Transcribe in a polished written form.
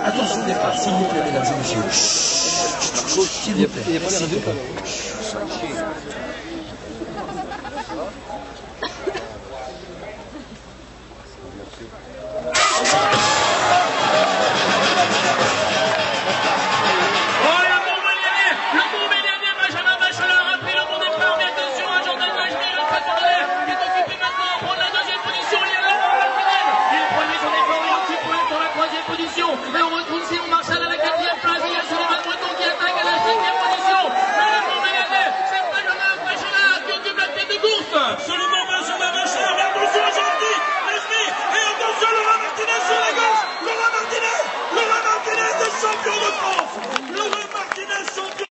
Attention au départ, s'il vous plaît, mesdames et messieurs. S'il vous plaît, merci. Position. Et on retrouve Simon Marshall à la 4e place. Il y a Suleiman Breton qui attaque à la 5e position. Mais le Mont-Mélianet, c'est pas le Machalard qui occupe la tête de course. Absolument.